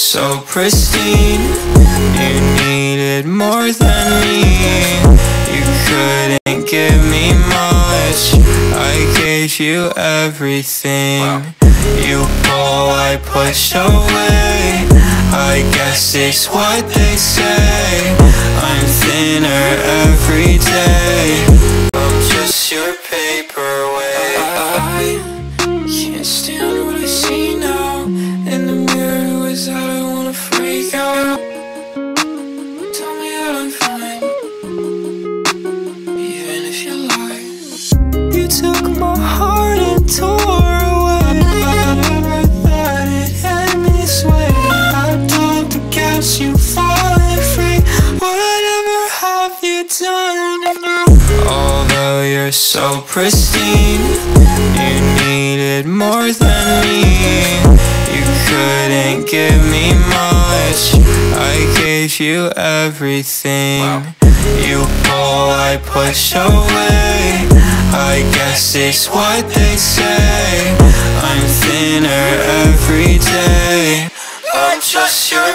so pristine. You needed more than me. You couldn't give me much. I gave you everything. You pull, I push away. I guess it's what they say. I'm thinner every day. I'm just your paperweight. I can't stand what I see now. In the mirror, is that I wanna freak out. Tell me that I'm fine, even if you lie. You took my heart and tore away. I never thought it'd end this way. I told the gas, you falling free. Whatever have you done to me? Although you're so pristine, you needed more than me. You couldn't give me much. I gave you everything. You pull, I push away. I guess it's what they say. I'm thinner every day. I'm just your